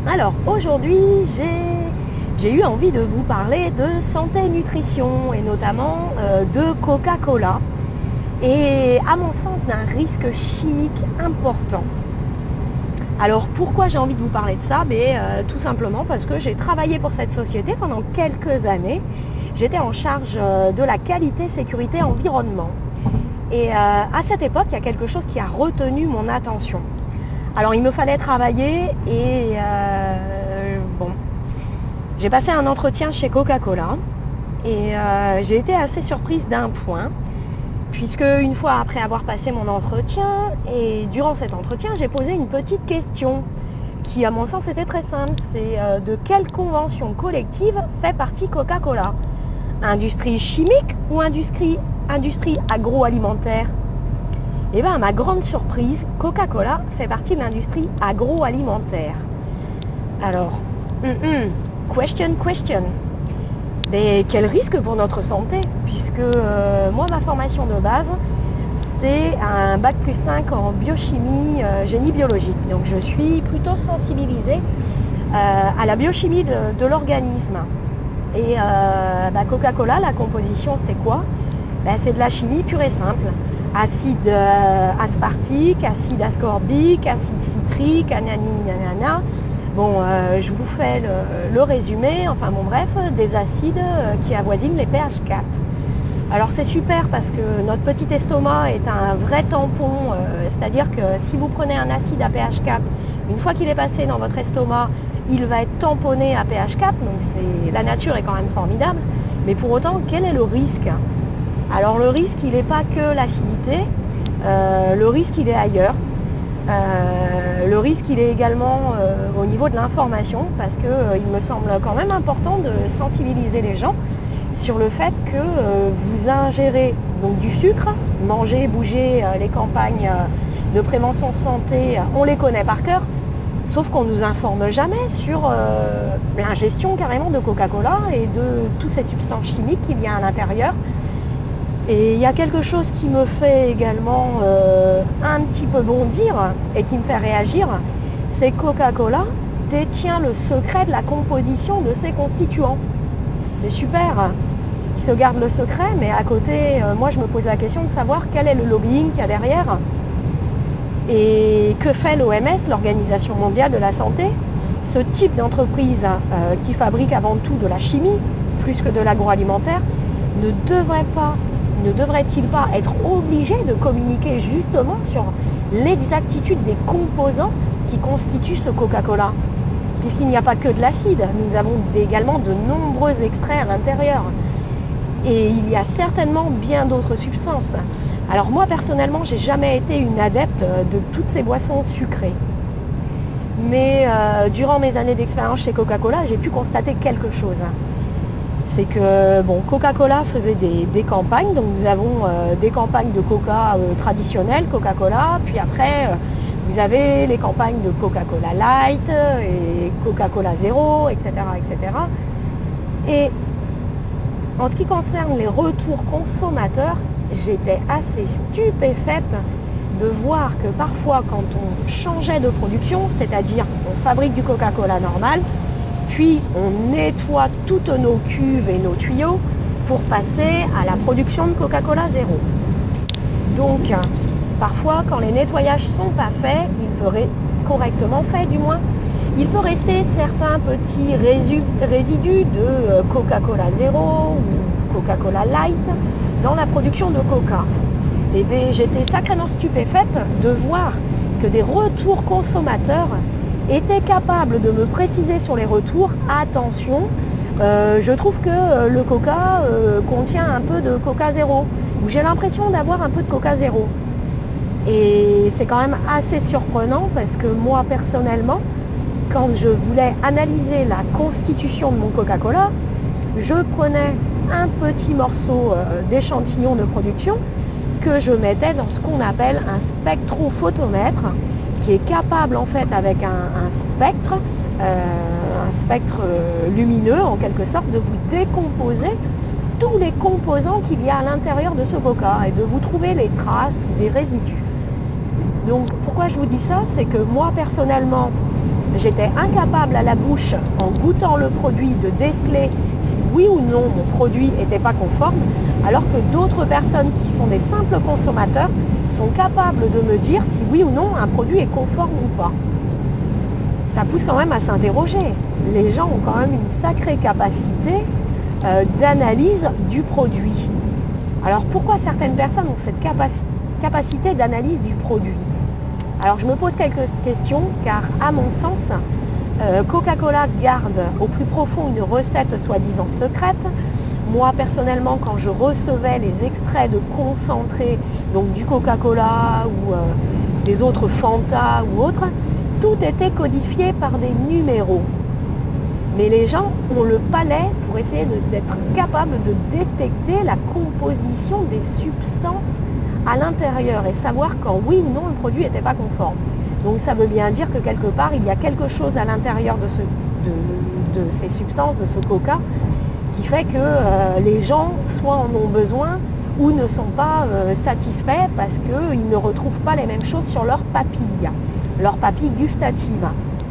Alors aujourd'hui, j'ai eu envie de vous parler de santé et nutrition et notamment de Coca-Cola et à mon sens d'un risque chimique important. Alors pourquoi j'ai envie de vous parler de ça? Tout simplement parce que j'ai travaillé pour cette société pendant quelques années. J'étais en charge de la qualité, sécurité, environnement. Et à cette époque, il y a quelque chose qui a retenu mon attention. Alors il me fallait travailler et j'ai passé un entretien chez Coca-Cola et j'ai été assez surprise d'un point, puisque une fois après avoir passé mon entretien et durant cet entretien, j'ai posé une petite question qui à mon sens était très simple, c'est de quelle convention collective fait partie Coca-Cola? Industrie chimique ou industrie agroalimentaire? Et bien à ma grande surprise, Coca-Cola fait partie de l'industrie agroalimentaire. Alors, question. Mais quel risque pour notre santé? Puisque moi, ma formation de base, c'est un bac+5 en biochimie, génie biologique. Donc je suis plutôt sensibilisée à la biochimie de l'organisme. Et Coca-Cola, la composition, c'est quoi? C'est de la chimie pure et simple. Acide aspartique, acide ascorbique, acide citrique, nanana. Je vous fais le résumé, des acides qui avoisinent les pH 4. Alors c'est super parce que notre petit estomac est un vrai tampon, c'est-à-dire que si vous prenez un acide à pH 4, une fois qu'il est passé dans votre estomac, il va être tamponné à pH 4, donc la nature est quand même formidable. Mais pour autant, quel est le risque? Alors le risque, il n'est pas que l'acidité, le risque, il est ailleurs. Le risque, il est également au niveau de l'information, parce qu'il me semble quand même important de sensibiliser les gens sur le fait que vous ingérez donc du sucre, manger, bouger, les campagnes de prévention santé, on les connaît par cœur, sauf qu'on ne nous informe jamais sur l'ingestion carrément de Coca-Cola et de toutes ces substances chimiques qu'il y a à l'intérieur. Et il y a quelque chose qui me fait également un petit peu bondir et qui me fait réagir, c'est que Coca-Cola détient le secret de la composition de ses constituants. C'est super, ils se gardent le secret, mais à côté, moi je me pose la question de savoir quel est le lobbying qu'il y a derrière et que fait l'OMS, l'Organisation mondiale de la santé, ce type d'entreprise qui fabrique avant tout de la chimie, plus que de l'agroalimentaire, ne devrait-il pas être obligé de communiquer justement sur l'exactitude des composants qui constituent ce Coca-Cola? Puisqu'il n'y a pas que de l'acide, nous avons également de nombreux extraits à l'intérieur. Et il y a certainement bien d'autres substances. Alors moi personnellement, j'ai jamais été une adepte de toutes ces boissons sucrées. Mais durant mes années d'expérience chez Coca-Cola, j'ai pu constater quelque chose. C'est que Coca-Cola faisait des campagnes, donc nous avons des campagnes de Coca traditionnelles, Coca-Cola, puis après vous avez les campagnes de Coca-Cola Light et Coca-Cola Zéro, etc., etc. Et en ce qui concerne les retours consommateurs, j'étais assez stupéfaite de voir que parfois quand on changeait de production, c'est-à-dire on fabrique du Coca-Cola normal, puis on nettoie toutes nos cuves et nos tuyaux pour passer à la production de Coca-Cola Zéro. Donc, parfois, quand les nettoyages ne sont pas faits, correctement faits du moins, il peut rester certains petits résidus de Coca-Cola Zéro ou Coca-Cola Light dans la production de Coca. Et bien, j'étais sacrément stupéfaite de voir que des retours consommateurs étaient capables de me préciser sur les retours, attention, je trouve que le Coca contient un peu de Coca Zéro, ou j'ai l'impression d'avoir un peu de Coca Zéro. Et c'est quand même assez surprenant parce que moi personnellement, quand je voulais analyser la constitution de mon Coca-Cola, je prenais un petit morceau d'échantillon de production que je mettais dans ce qu'on appelle un spectrophotomètre, qui est capable en fait avec un spectre lumineux en quelque sorte de vous décomposer tous les composants qu'il y a à l'intérieur de ce Coca et de vous trouver les traces, des résidus. Donc pourquoi je vous dis ça, c'est que moi personnellement, j'étais incapable à la bouche, en goûtant le produit, de déceler si oui ou non mon produit n'était pas conforme, alors que d'autres personnes qui sont des simples consommateurs sont capables de me dire si oui ou non un produit est conforme ou pas. Ça pousse quand même à s'interroger. Les gens ont quand même une sacrée capacité d'analyse du produit. Alors pourquoi certaines personnes ont cette capacité d'analyse du produit? Alors je me pose quelques questions, car à mon sens, Coca-Cola garde au plus profond une recette soi-disant secrète. Moi personnellement, quand je recevais les extraits de concentré, donc du Coca-Cola ou des autres Fanta ou autres, tout était codifié par des numéros. Mais les gens ont le palais pour essayer d'être capables de détecter la composition des substances à l'intérieur et savoir quand oui ou non le produit n'était pas conforme. Donc ça veut bien dire que quelque part il y a quelque chose à l'intérieur de ces substances, de ce coca, qui fait que les gens soit en ont besoin ou ne sont pas satisfaits parce qu'ils ne retrouvent pas les mêmes choses sur leur papille gustative.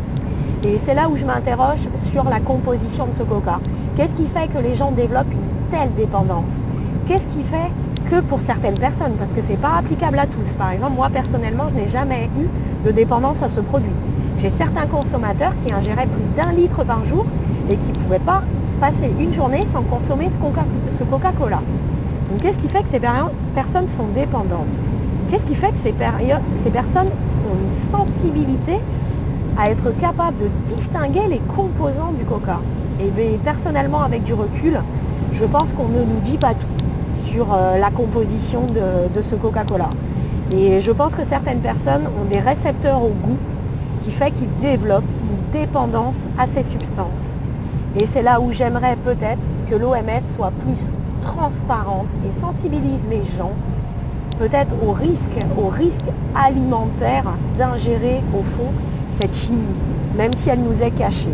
Et c'est là où je m'interroge sur la composition de ce coca. Qu'est-ce qui fait que les gens développent une telle dépendance? Qu'est-ce qui fait que pour certaines personnes, parce que ce n'est pas applicable à tous. Par exemple, moi personnellement, je n'ai jamais eu de dépendance à ce produit. J'ai certains consommateurs qui ingéraient plus d'1 litre par jour et qui ne pouvaient pas passer une journée sans consommer ce Coca-Cola. Donc qu'est-ce qui fait que ces personnes sont dépendantes? Qu'est-ce qui fait que ces personnes ont une sensibilité à être capables de distinguer les composants du coca? Et bien, personnellement, avec du recul, je pense qu'on ne nous dit pas tout sur la composition de ce Coca-Cola. Et je pense que certaines personnes ont des récepteurs au goût qui fait qu'ils développent une dépendance à ces substances. Et c'est là où j'aimerais peut-être que l'OMS soit plus transparente et sensibilise les gens peut-être au risque alimentaire d'ingérer au fond cette chimie, même si elle nous est cachée.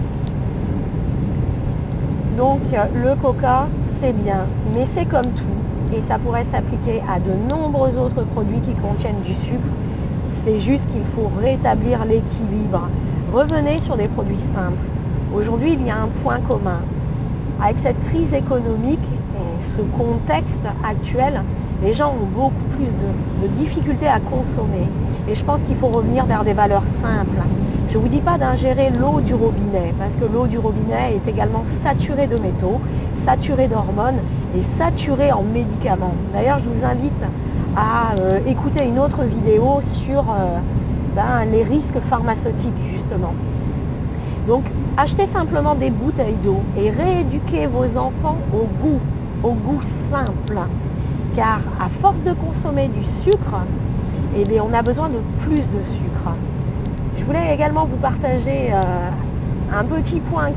Donc le coca, c'est bien, mais c'est comme tout, et ça pourrait s'appliquer à de nombreux autres produits qui contiennent du sucre. C'est juste qu'il faut rétablir l'équilibre. Revenez sur des produits simples. Aujourd'hui, il y a un point commun. Avec cette crise économique et ce contexte actuel, les gens ont beaucoup plus de difficultés à consommer. Et je pense qu'il faut revenir vers des valeurs simples. Je ne vous dis pas d'ingérer l'eau du robinet, parce que l'eau du robinet est également saturée de métaux, saturée d'hormones et saturée en médicaments. D'ailleurs, je vous invite à écouter une autre vidéo sur les risques pharmaceutiques, justement. Donc, achetez simplement des bouteilles d'eau et rééduquez vos enfants au goût simple. Car à force de consommer du sucre, eh bien, on a besoin de plus de sucre. Je voulais également vous partager un petit point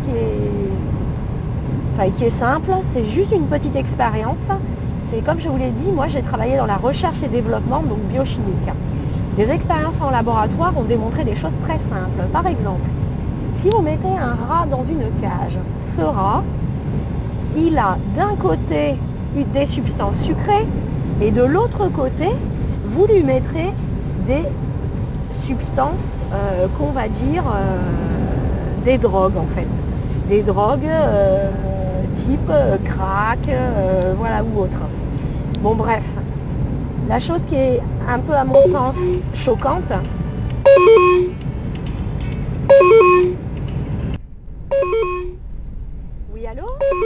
qui est simple. C'est juste une petite expérience. C'est comme je vous l'ai dit, moi j'ai travaillé dans la recherche et développement, donc biochimique. Les expériences en laboratoire ont démontré des choses très simples. Par exemple, si vous mettez un rat dans une cage, ce rat, il a d'un côté des substances sucrées et de l'autre côté, vous lui mettrez des substances qu'on va dire des drogues en fait. Des drogues type crack, voilà, ou autre. Bon bref, la chose qui est un peu à mon sens choquante, oui, allô?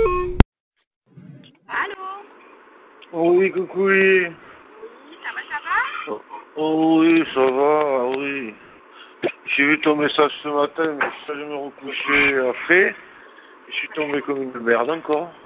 Allô? Oh oui, coucou, oui. Ça va? Oh oui, ça va, oui. J'ai vu ton message ce matin, mais je suis allé me recoucher après. Je suis tombé comme une merde encore.